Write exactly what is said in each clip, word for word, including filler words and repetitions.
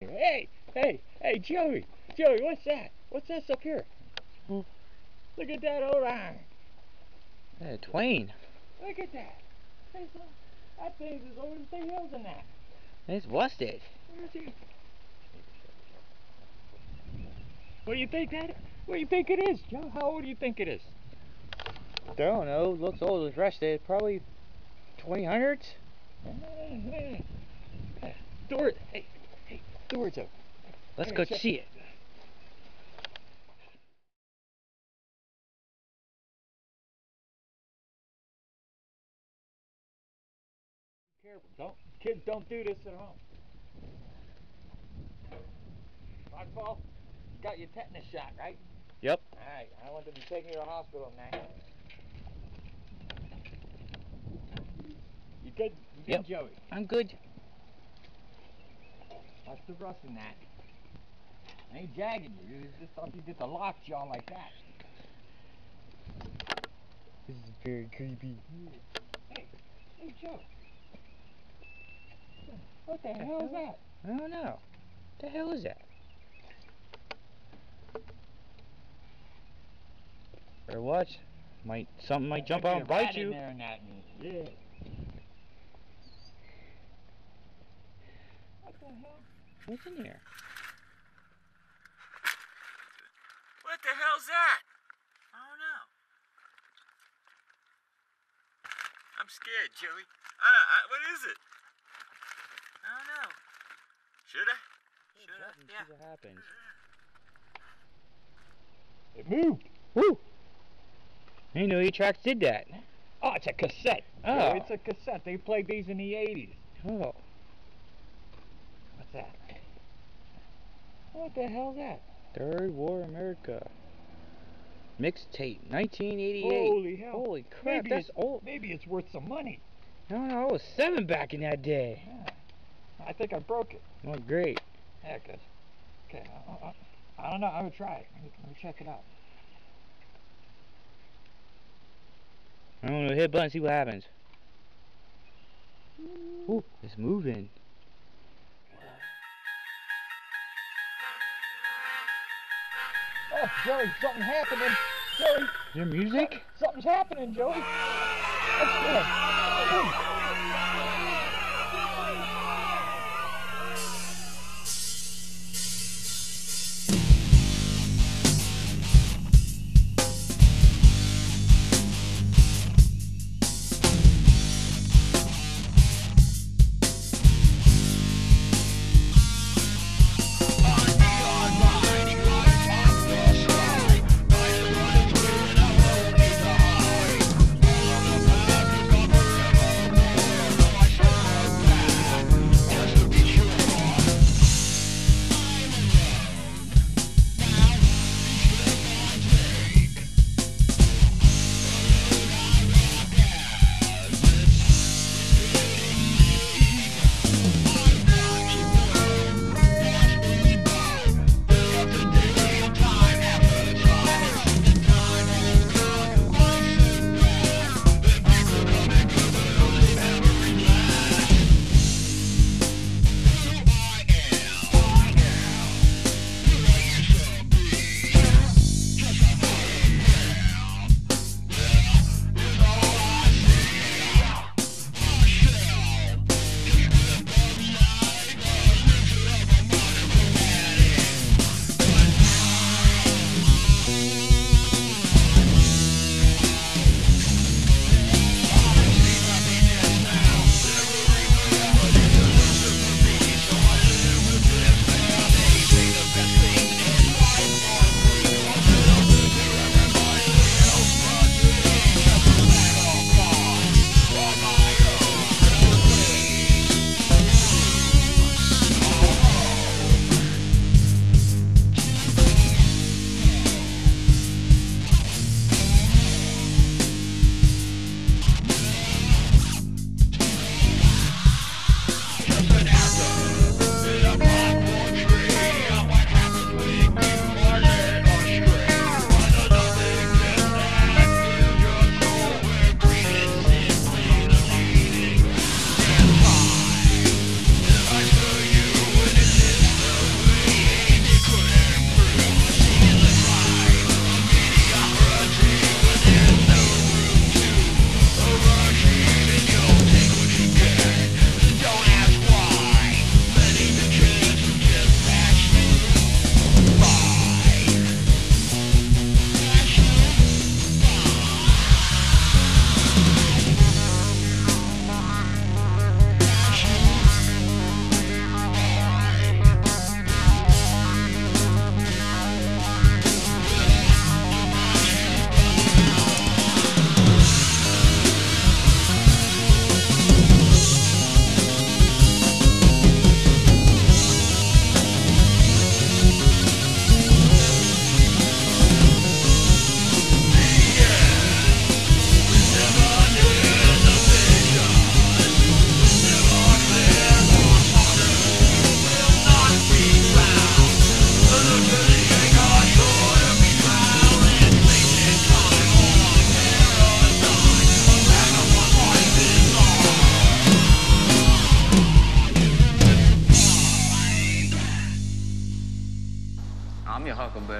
Hey, hey, hey, Joey, Joey, what's that? What's this up here? Hmm. Look at that old iron. Yeah, Twain. Look at that. That thing's as old as the hills in that. It's busted. Where's he? What do you think that? What do you think it is, Joe? How old do you think it is? I don't know. It looks old. It's rusted. Probably twenty hundreds. Door. Hey, hey, door's open. Let's Here, go check see it. it. Careful, don't kids don't do this at home. Nightfall, you got your tetanus shot, right? Yep. Alright, I want them to take you to the hospital now. You good? You good, Yep. Joey? I'm good. That's the rust in that. I ain't jagging you. You just thought you did the lockjaw like that. This is very creepy. Hey, hey, Joe. What the hell is that? I don't know. What the hell is that? Better watch. Might something might jump out and bite you. In there and that, and, yeah. What the hell? What's in here? What the hell's that? I don't know. I'm scared, Joey. I, I, what is it? I don't know. Should I? Should I? Yeah. See what happens. It moved. Woo! I didn't know E-Tracks did that. Oh, it's a cassette. Oh. Joey, it's a cassette. They played these in the eighties. Oh. What's that? What the hell's that? Third War America. Mixtape, nineteen eighty-eight. Holy hell. Holy crap, maybe that's it's, old. Maybe it's worth some money. No, no, I was seven back in that day. Yeah. I think I broke it. Oh, great. Yeah, good. Okay, I, I, I don't know. I'm going to try it. Let me, let me check it out. I'm going to hit a button and see what happens. Ooh, it's moving. Oh, Joey, something's happening. Joey. Is there music? Something's happening, Joey. What's that?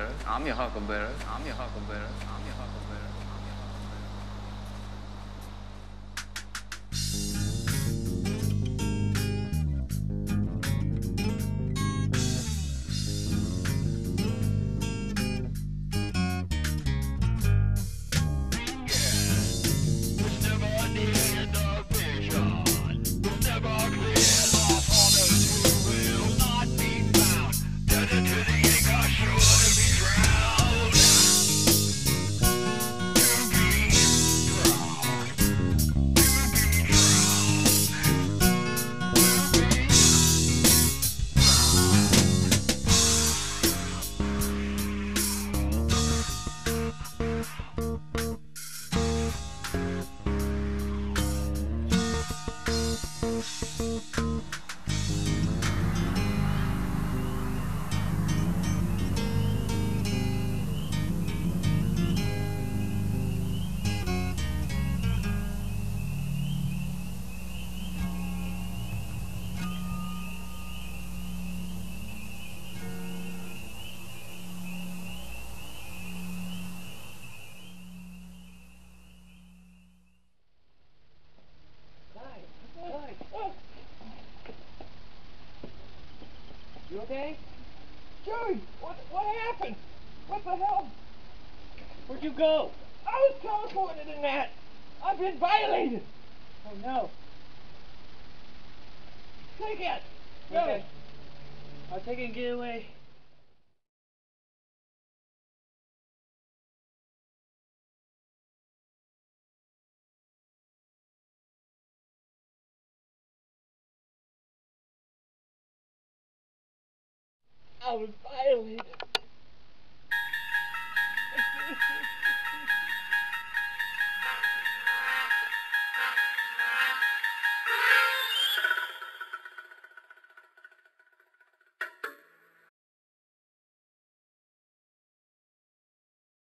huckleberry. I'm your huckleberry. I'm your huckleberry. I'm your huckleberry. I'm your huckleberry. You okay? Joey, what what happened? What the hell? Where'd you go? I was teleported in that. I've been violated. Oh no. Take it. Joey. Okay. I'll take it and get away. I was violated.